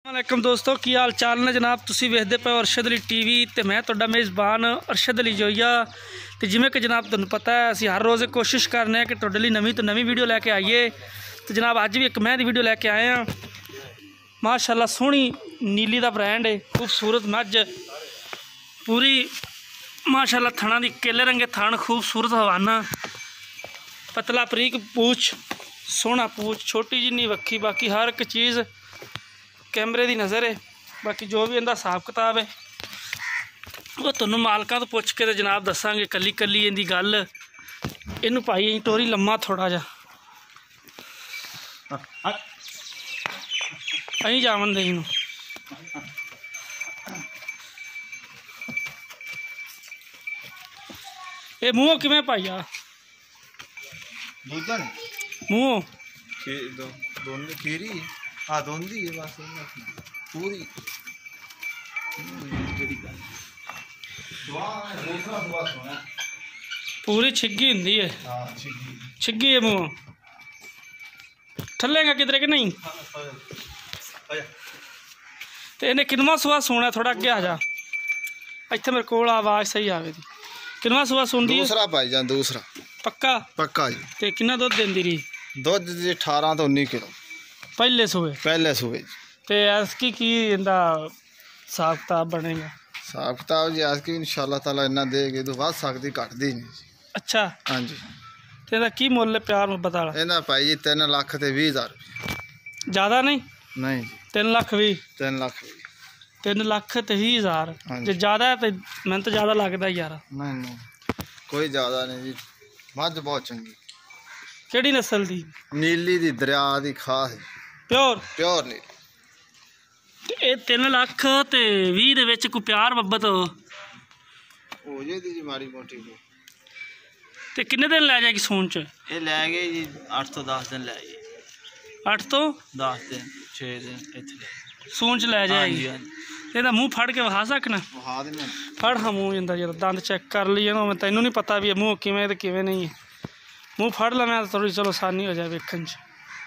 वालेकुम दोस्तों की हाल चाल ने जनाब। तुसी वेखदे पे अरशद अली टीवी ते मैं तुहाडा मेज़बान अरशद अली जोइया। तो जिमें कि जनाब तुहानूं पता है असीं हर रोज़ कोशिश करने कि तुहाडे लई नवीं तो नवीं वीडियो लैके आइए। तो जनाब अज भी एक मैं दी वीडियो लैके आए हैं। माशाअल्लाह सोहनी नीली दा ब्रांड है, खूबसूरत मझ पूरी माशाअल्लाह थणा दी केले रंगे थण, खूबसूरत हवाना, पतला बरीक पूछ, सोहना पूछ, छोटी जिन्नी वक्खी, बाकी हर एक चीज़ कैमरे की नज़र है। बाकी जो भी इनका हिसाब किताब है वो तुहानूं मालकां तो पुछ के तो जनाब दसांगे कली कली इनकी गल। इनू भाई टोरी लम्मा थोड़ा जा अं जावन दे इनू। ये मूँह किवें पाइया मूँह खीरी हाँ दोंदी है बस पूरी पूरी छिग्गी हुंदी है। छिग्गी है मूँह ठल्लेगा किधरे कि नहीं। तो इन्हें किनवा सुहा सुना थोड़ा अगे आ जा, इत्थे मेरे को आवाज़ सही आवे दी। किनवा सुहा सुनदी दूसरा भाई जान दूसरा पक्का पक्का जी। ते कितना दुध देंदी रही? दुध जी 18 तो 19 किलो पहले सुबह जी। ते ऐसकी की इंदा हिसाब किताब बनेगा? हिसाब किताब जी ऐसकी इंशाअल्लाह ताला इन्ना देगी तो वध सकदी घटदी नहीं जी। अच्छा हाँ जी। ते इहदा की मुੱਲ प्यार मुहब्बत वाला? इहदा भाई जी 3 लाख ते 20,000 रुपये। ज़्यादा नहीं? नहीं 3 लाख भी 3 लाख 3 लाख ते 20,000 जो ज़्यादा है तो मैं तो ज़्यादा लगता यार। नहीं कोई ज़्यादा नहीं जी, मझ बहुत चंगी। केड़ी नस्ल दी? नीली दी दरिया दी खास प्योर नीली। ते ये 3 लाख ते 20 दे विच कोई प्यार मुहब्बत हो जेदी जी माड़ी मोटी को। ते किन्ने दिन लै जाएगी सून च? ये लै गए जी 8 तो 10 दिन लै गए। 8 तो 10 दिन 6 दिन इत्थे सून च लै जाएगी। ਇਹਦਾ ਮੂੰਹ ਫੜ ਕੇ ਵਿਖਾ ਸਕਣਾ? ਵਿਖਾ ਦਿੰਦੇ ਫੜ ਹਾਂ ਮੂੰਹ ਜਾਂਦਾ ਜਰਾ ਦੰਦ ਚੈੱਕ ਕਰ ਲਈਏ ਨਾ। ਤੈਨੂੰ ਨਹੀਂ ਪਤਾ ਵੀ ਇਹ ਮੂੰਹ ਕਿਵੇਂ ਤੇ ਕਿਵੇਂ ਨਹੀਂ ਹੈ। ਮੂੰਹ ਫੜ ਲਵਾਂ ਤਾਂ ਥੋੜੀ ਚਲੋ ਆਸਾਨੀ ਹੋ ਜਾਏ ਵੇਖਣ 'ਚ।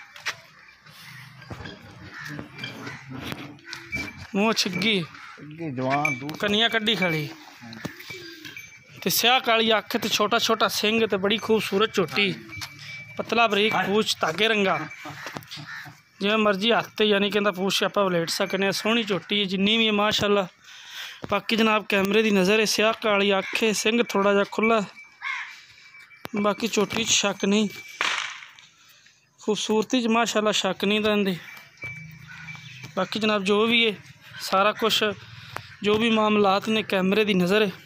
ਮੂੰਹ ਛਿੱਗੀ ਜਵਾਨ ਕੰਨੀਆਂ ਕੱਢੀ ਖੜੀ ਤੇ ਸਿਆਹ ਕਾਲੀ ਅੱਖ ਤੇ ਛੋਟਾ ਛੋਟਾ ਸਿੰਘ ਤੇ ਬੜੀ ਖੂਬਸੂਰਤ ਝੋਟੀ, ਪਤਲਾ ਬਰੀਕ ਪੂਛ धागे रंगा, जिवें मर्जी हत्थ यानी कि पूछ आप वलेट सकने। सोहनी झोटी जिन्नी भी है माशाअल्लाह। बाकी जनाब कैमरे की नज़र है, स्याह काली अख है, सिंग थोड़ा जा खुला, बाकी झोटी शक नहीं, खूबसूरती माशाअल्लाह शक नहीं देंदे। बाकी जनाब जो भी है सारा कुछ जो भी मामलात ने कैमरे की नज़र है।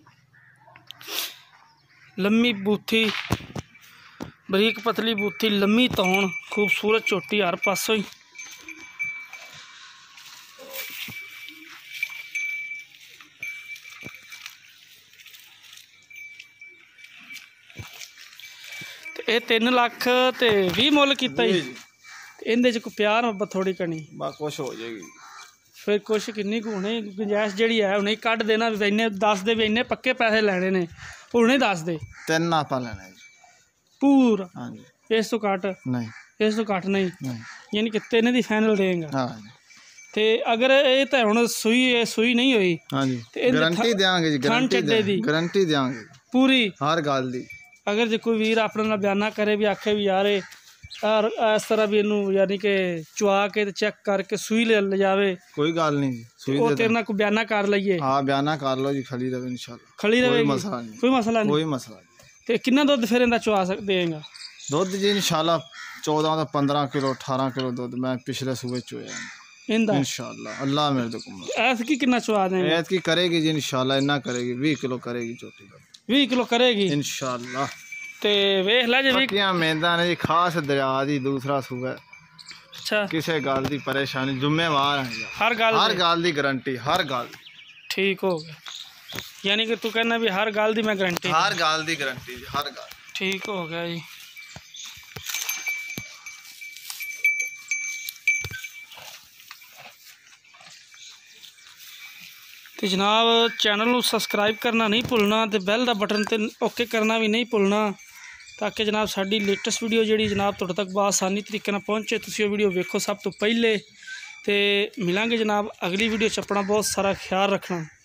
लम्मी बूथी बरीक पतली बूथी लम्मी तौण खूबसूरत झोटी हर पासों ही। ये 3 लाख ते 20 मुੱਲ कीता जी। इहदे च कोई प्यार मुहब्बत थोड़ी कनी बस कुछ हो जाएगी फिर कुछ किन्नी को होनी गुंजाइश जी है उन्हें कट देना भी इन्ने दस दे भी इन्ने पक्के पैसे लैने ने उन्हें दस दे 3 आपा लेना पूरा। हाँ जी इस तो घट नहीं, इस तो घट नहीं यानी कि 3 दी फाइनल देंगे। हाँ ते अगर ये तो हुण सुई नहीं हुई हाँ जी गारंटी देंगे जी, गारंटी देंगे पूरी हर गल दी। अगर जो कोई वीर अपने नाल बयाना करे भी आखे भी यार यार इस तरह भी इनू यानी कि चुआ के चेक करके सुई ले जावे, कोई गल नहीं सुई वो तेरे नाल कोई बयाना कर लईए। हाँ बयाना कर लो जी, खड़ी रहे इंशाल्लाह, खड़ी रहे कोई मसला नहीं, कोई मसला नहीं। ते कितना दुध फिर इनका चुआ देगा? दुध जी इंशाल्लाह 14 तो 15 किलो 18 किलो दुध मैं पिछले सूबे चोया इंशाल्लाह, अल्लाह मेरे तो कुम। ऐतकी कितना चुआ देंगे? ऐतकी करेगी जी इंशाल्लाह, इन्ना करेगी 20 किलो करेगी चोटी, 20 किलो करेगी इंशाल्लाह। ते वेख ला जे पक्कियां मेंदा ने जी, खास दरिया दी दूसरा सूबा। अच्छा किसी गल दी परेशानी जुम्मेवार है, हर गल दी गारंटी, हर गल ठीक हो गया। यानी कि तू कहना भी हर गल दी मैं गारंटी, हर गल दी गारंटी जी, हर गल ठीक हो गया जी। तो जनाब चैनल को सबसक्राइब करना नहीं भुलना, तो बैल का बटन तो ओके करना भी नहीं भुलना, ताकि जनाब साड़ी लेटेस्ट वीडियो जी जनाब तुहाडे तक बआसानी तरीके पहुँचे। तुसीं वीडियो वेखो सब तो पहले तो मिलांगे जनाब अगली वीडियो च। अपना बहुत सारा ख्याल रखना।